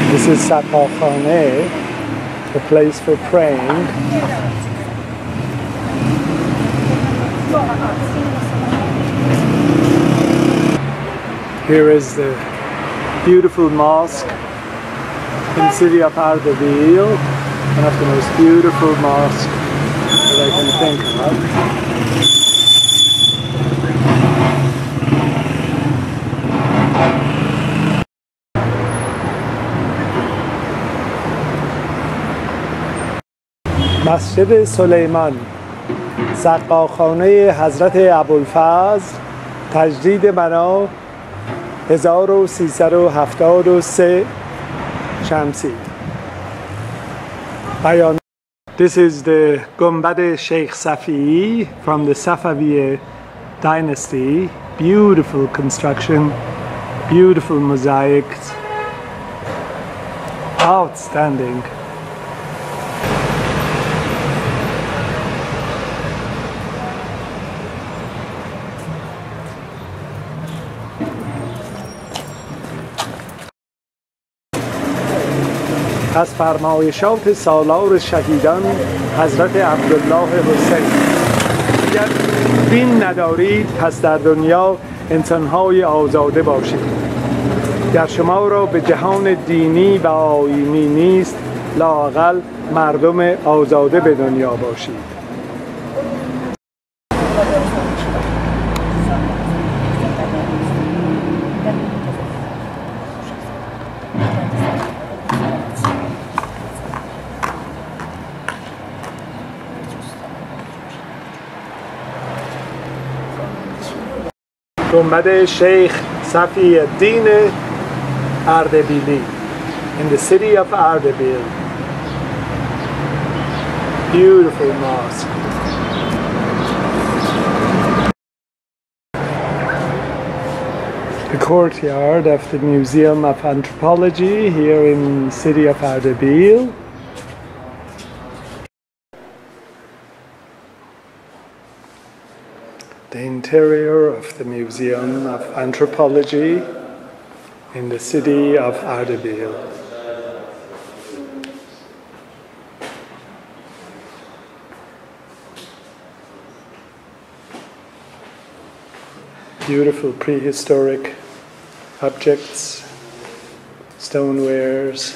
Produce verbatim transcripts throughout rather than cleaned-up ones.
This is Safavid, the place for praying. Here is the beautiful mosque in the city of Ardabil, one of the most beautiful mosques that I can think of. مسجد سلیمان، سقاخانه حضرت ابوالفضل، تجدید بنا هزار و سیصد و هفتاد و سه شمسی. This is the Gumbad Sheikh Safi from the Safavid dynasty. Beautiful construction, beautiful mosaics, outstanding. از فرمایشات سالار شهیدان حضرت عبدالله حسین. اگر دین ندارید پس در دنیا انسانهای آزاده باشید. گر شما را به جهان دینی و آیینی نیست، لااقل مردم آزاده به دنیا باشید. Gumbad Sheikh Safi ad-Din Ardabili in the city of Ardabil. Beautiful mosque. The courtyard of the Museum of Anthropology here in the city of Ardabil. The interior of the Museum of Anthropology in the city of Ardabil. Beautiful prehistoric objects, stonewares.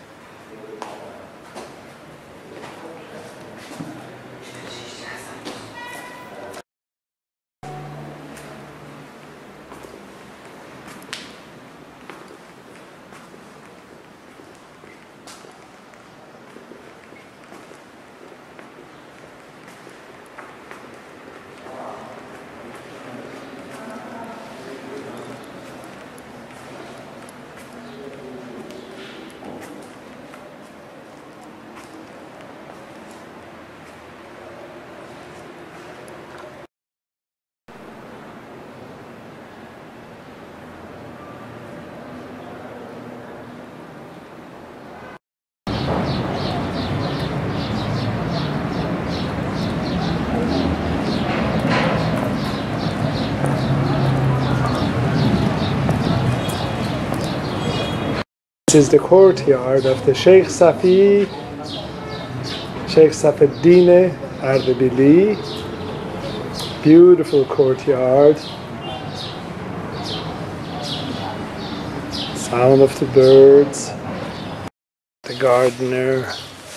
This is the courtyard of the Sheikh Safi, Sheikh Safi Ardabili. Beautiful courtyard. Sound of the birds, the gardener.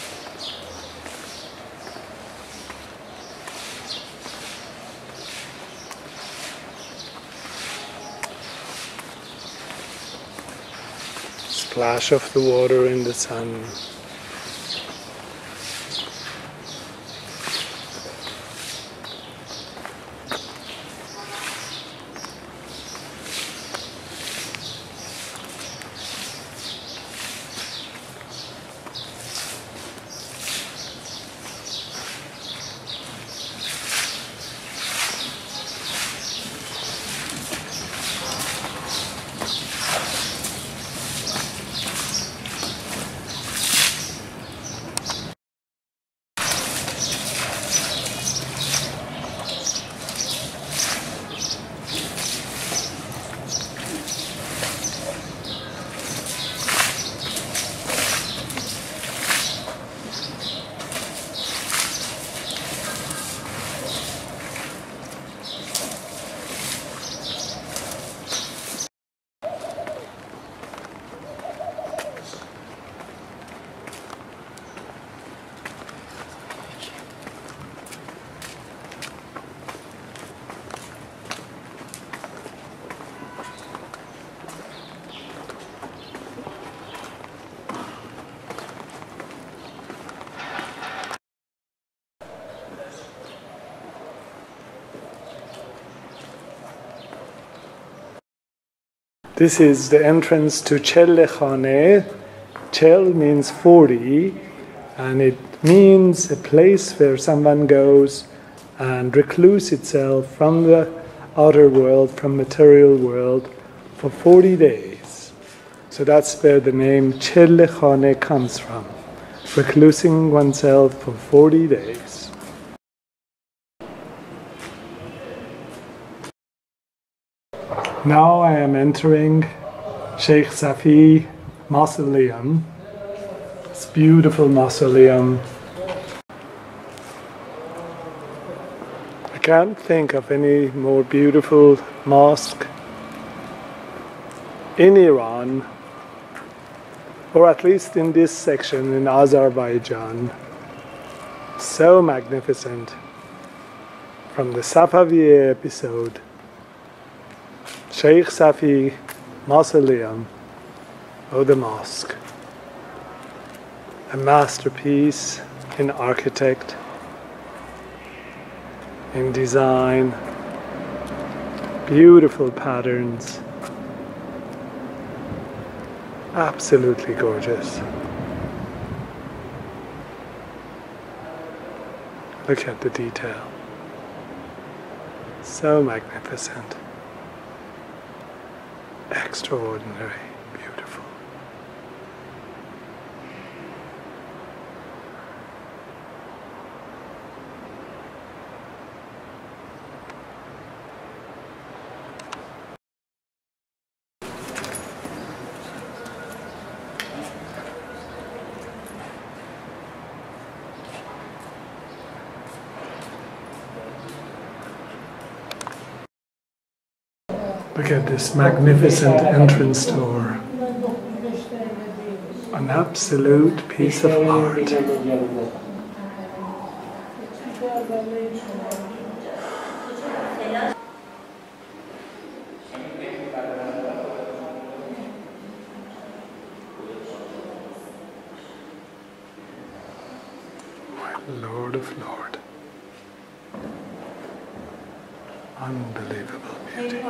Splash of the water in the sun. This is the entrance to Chelle Khane. Chel means forty, and it means a place where someone goes and recluse itself from the outer world, from material world, for forty days. So that's where the name Chelle Khane comes from, reclusing oneself for forty days. Now I am entering Sheikh Safi Mausoleum. It's a beautiful mausoleum. I can't think of any more beautiful mosque in Iran, or at least in this section in Azerbaijan. So magnificent. From the Safavid episode, Sheikh Safi Mausoleum, or the mosque. A masterpiece in architect, in design, beautiful patterns, absolutely gorgeous. Look at the detail. So magnificent. Extraordinary, beautiful. Look at this magnificent entrance door. An absolute piece of art. My Lord of Lord. Unbelievable beauty.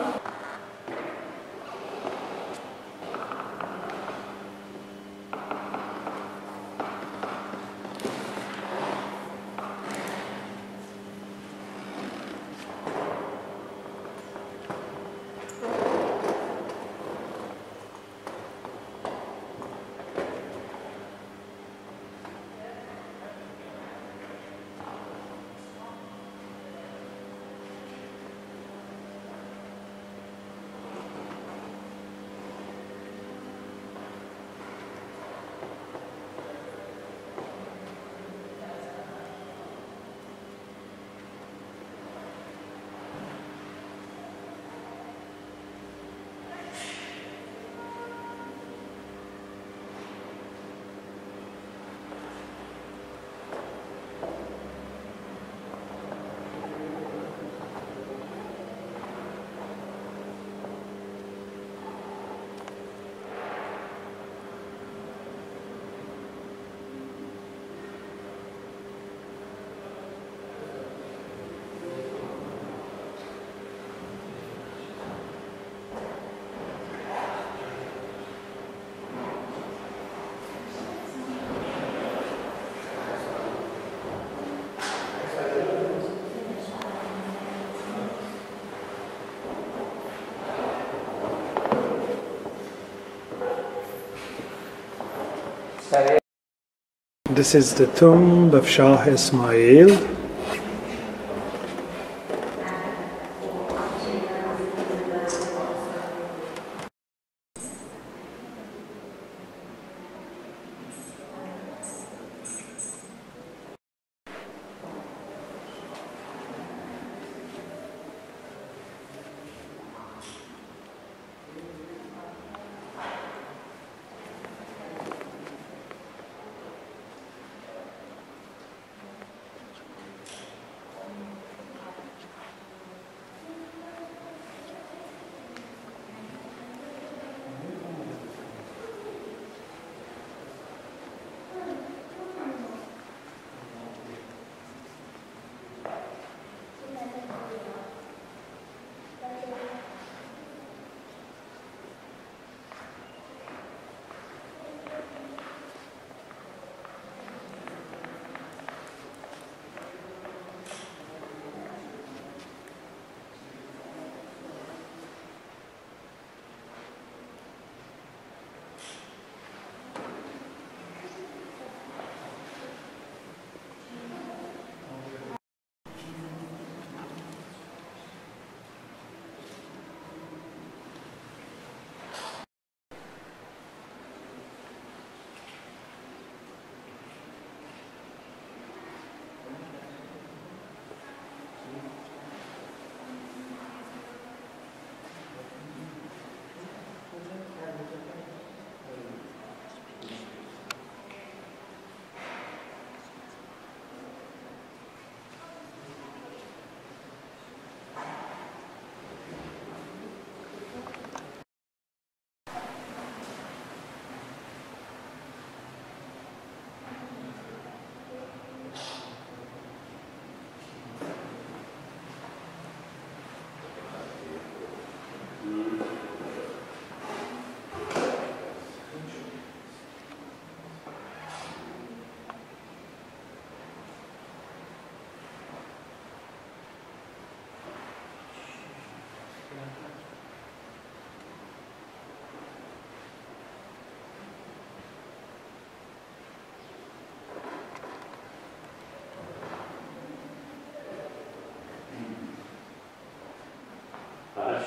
This is the tomb of Shah Ismail.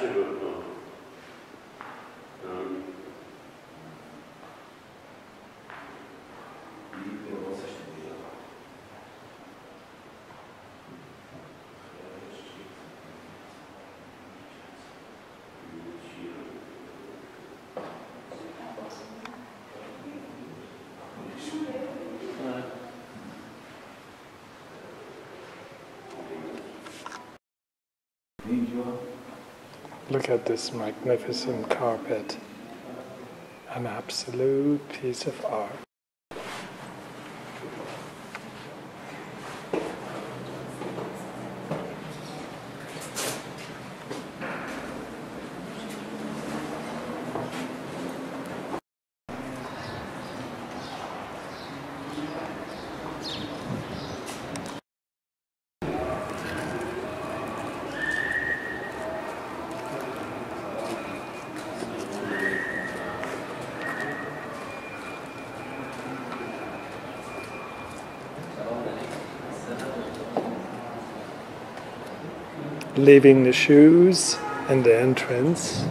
Look at this magnificent carpet, an absolute piece of art. Leaving the shoes in the entrance.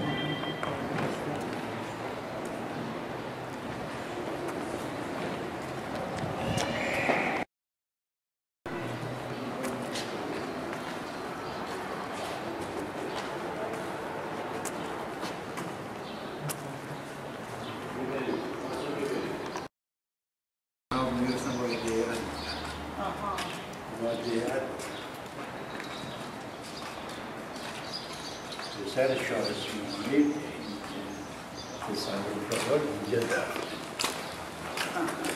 سر شاه اسماعیل پسر برادر اینجا دارد.